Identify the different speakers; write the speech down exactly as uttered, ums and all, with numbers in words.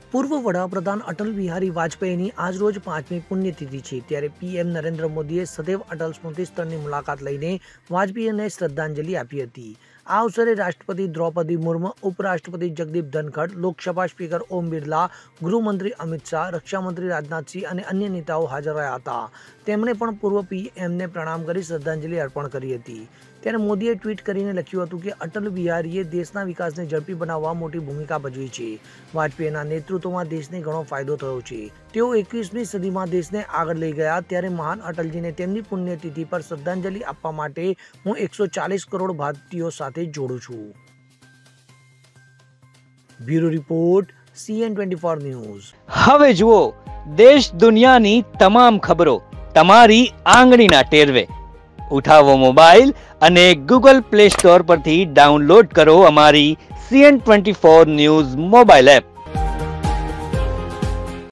Speaker 1: પૂર્વ વડાપ્રધાન અટલ બિહારી વાજપેયીની આજરોજ પાંચમી પુણ્યતિથિ છે, ત્યારે પીએમ નરેન્દ્ર મોદીએ સદૈવ અટલ સ્મૃતિ સ્થળની મુલાકાત લઈને વાજપેયીને શ્રદ્ધાંજલિ આપી હતી। આ અવસરે રાષ્ટ્રપતિ દ્રૌપદી મુર્મુ, ઉપરાષ્ટ્રપતિ જગદીપ ધનખડ, લોકસભા સ્પીકર ઓમ બિરલા, ગૃહમંત્રી અમિત શાહ, રક્ષામંત્રી રાજનાથસિંહ અને અન્ય નેતાઓ હાજર રહ્યા હતા। તેમણે પણ પૂર્વ પીએમને પ્રણામ કરી શ્રદ્ધાંજલિ અર્પણ કરી હતી। ત્યારે મોદીએ ટ્વીટ કરીને લખ્યું હતું કે અટલ બિહારીએ દેશના વિકાસને ઝડપી બનાવવા મોટી ભૂમિકા ભજવી છે। વાજપેયીના નેતૃત્વમાં દેશને ઘણો ફાયદો થયો છે। તેઓ એકવીસમી સદીમાં દેશને આગળ લઈ ગયા। ત્યારે મહાન અટલજીને તેમની પુણ્યતિથિ પર શ્રદ્ધાંજલિ આપવા માટે હું એકસો ચાલીસ કરોડ ભારતીયો સાથે જોડું છું। Bureau report CN twenty four news.
Speaker 2: હવે જુઓ દેશ દુનિયાની તમામ ખબરો તમારી આંગળીના ટેરવે। ઉઠાવો મોબાઈલ અને ગૂગલ પ્લે સ્ટોર પરથી ડાઉનલોડ કરો અમારી CN twenty four news mobile app.